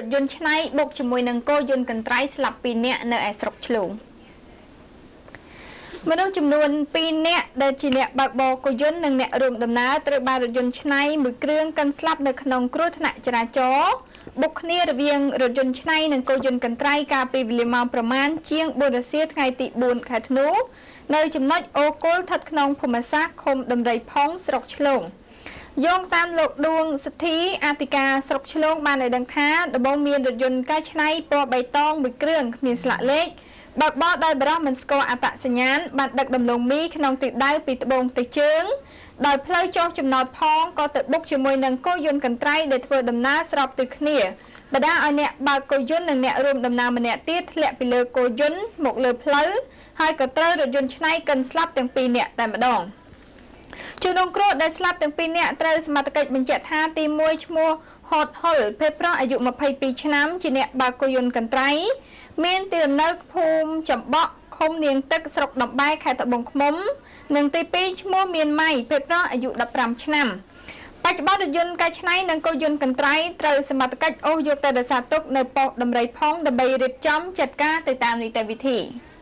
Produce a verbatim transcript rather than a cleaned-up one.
ถยนต์ឆ្នៃបុកជាមួយនឹងគោយន្តកន្ត្រៃស្លាប់ពីរនាក់នៅឯស្រុកឆ្លងមនុស្សចំនួនពីរនាក់ដែលជាអ្នកបើកបរគោយន្តនិងអ្នករួមដំណើរត្រូវបានរថយន្តឆ្នៃមួយគ្រឿងកាន់ស្លាប់នៅក្នុងគ្រោះថ្នាក់ចរាចរណ៍បុកគ្នារវាងរថយន្តឆ្នៃនិងគោយន្តកន្ត្រៃកាលពីវេលាម៉ោងប្រមាណជាងបួនរសៀលថ្ងៃទីបួនខែធ្នូនៅចំណុចអូគល់ស្ថិតក្នុងភូមិសាស្ត្រឃុំដំរីផងស្រុកឆ្លងយោងតាមលោកដួងសិទ្ធីអធិការស្រុកឆ្លងបានឲ្យដឹងថាដំបូងមានរថយន្តកែច្នៃពណ៌បៃតងមួយគ្រឿងគ្មានស្លាកលេខបើកបរដោយបរិះមិនស្គាល់អត្តសញ្ញាណបានដឹកដំឡូងមីក្នុងទិសដៅពីត្បូងទៅជើងដោយផ្លូវចុះចំណោតផងក៏ទៅបុកជាមួយនឹងគោយន្តកន្ត្រៃដែលធ្វើដំណើរស្របទិសគ្នាបណ្ដាឲ្យអ្នកបើកគោយន្តនិងអ្នករួមដំណើរម្នាក់ទៀតធ្លាក់ពីលើគោយន្តមកលើផ្លូវហើយក៏ត្រូវរថយន្តឆ្នៃកិនស្លាប់ទាំងពីរនាក់តែម្ដងជនរងគ្រោះដែលស្លាប់ទាំងពីរនាក់ត្រូវសមត្ថកិច្ចបញ្ជាក់ថាទីមួយឈ្មោះហតហុលភេទប្រុសអាយុម្ភៃពីរឆ្នាំជាអ្នកបើកគោយន្តកន្ត្រៃមានទីលំនៅភូមិចំបក់ឃុំនាងទឹកស្រុកដំបែខេត្តត្បូងឃ្មុំនិងទីពីរឈ្មោះមានម៉ៃភេទប្រុសអាយុដប់ប្រាំឆ្នាំបច្ចុប្បន្នរថយន្តកែច្នៃនិងគោយន្តកន្ត្រៃត្រូវសមត្ថកិច្ចអូសយកទៅរក្សាទុកនៅប៉ុស្តិ៍ដំរីផងដើម្បីរៀបចំចាត់ការទៅតាមនីតិវិធី